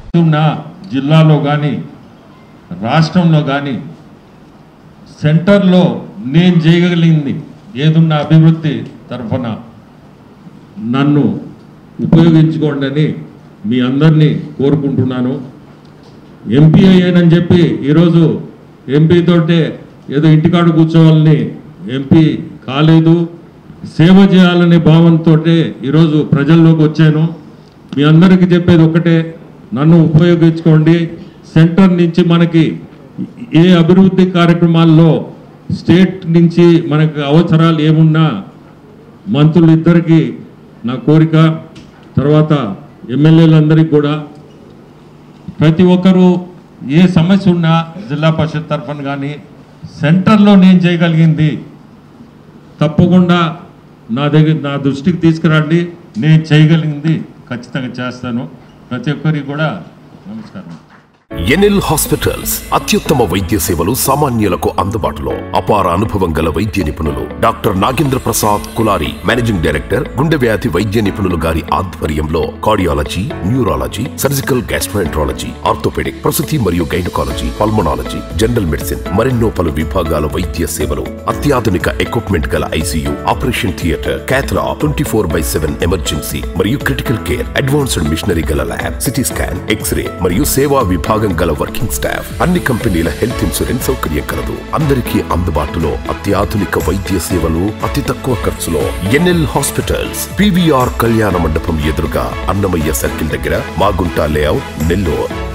నా జిల్లాలో కానీ రాష్ట్రంలో కానీ సెంటర్లో నేను చేయగలిగింది ఏదున్న అభివృద్ధి తరఫున నన్ను ఉపయోగించుకోండి అని మీ అందరినీ కోరుకుంటున్నాను. ఎంపీ అయ్యానని చెప్పి ఈరోజు ఎంపీతోటే ఏదో ఇంటికాడ కూర్చోవాలని ఎంపీ కాలేదు. సేవ చేయాలనే భావంతో ఈరోజు ప్రజల్లోకి వచ్చాను. మీ అందరికీ చెప్పేది ఒకటే, నన్ను ఉపయోగించుకోండి. సెంటర్ నుంచి మనకి ఏ అభివృద్ధి కార్యక్రమాల్లో స్టేట్ నుంచి మనకు అవసరాలు ఏమున్నా మంత్రులు ఇద్దరికి నా కోరిక, తర్వాత ఎమ్మెల్యేలందరికీ కూడా ప్రతి ఒక్కరూ ఏ సమస్య ఉన్నా జిల్లా పరిషత్ తరఫున కానీ సెంటర్లో నేను చేయగలిగింది తప్పకుండా నా దృష్టికి తీసుకురండి. నేను చేయగలిగింది ఖచ్చితంగా చేస్తాను. ప్రతి ఒక్కరికి కూడా నమస్కారం. ఎన్ఎల్ హాస్పిటల్స్ అత్యుత్తమ వైద్య సేవలు సామాన్యులకు అందుబాటులో. అపార అనుభవం గల వైద్య నిపుణులు doctor Nagendra Prasad Kulari, managing director, గుండె వ్యాధి వైద్య నిపుణులు గారి ఆధ్వర్యంలో cardiology, neurology, surgical gastroenterology, orthopaedic, ప్రసూతి మరియు గైనకాలజీ, పల్మనాలజీ, జనరల్ మెడిసిన్ మరెన్నో పలు విభాగాల వైద్య సేవలు. అత్యాధునిక ఎక్విప్మెంట్ గల ICU, operation theatre, cath lab, 24/7 emergency మరియు క్రిటికల్ కేర్, అడ్వాన్స్డ్ మిషనరీ గల ల్యాబ్, సిటీ స్కాన్, ఎక్స్రే మరియు సేవా విభాగం గల వర్కింగ్ స్టాఫ్. అన్ని కంపెనీల హెల్త్ ఇన్సూరెన్స్ సౌకర్యం కలదు. అందరికీ అందుబాటులో అత్యాధునిక వైద్య సేవలు అతి తక్కువ ఖర్చులో. ఎన్ఎల్ హాస్పిటల్స్, పివిఆర్ కళ్యాణ మండపం ఎదురుగా, అన్నమయ్య సర్కిల్ దగ్గర, మాగుంట లేఅవుట్, నెల్లూరు.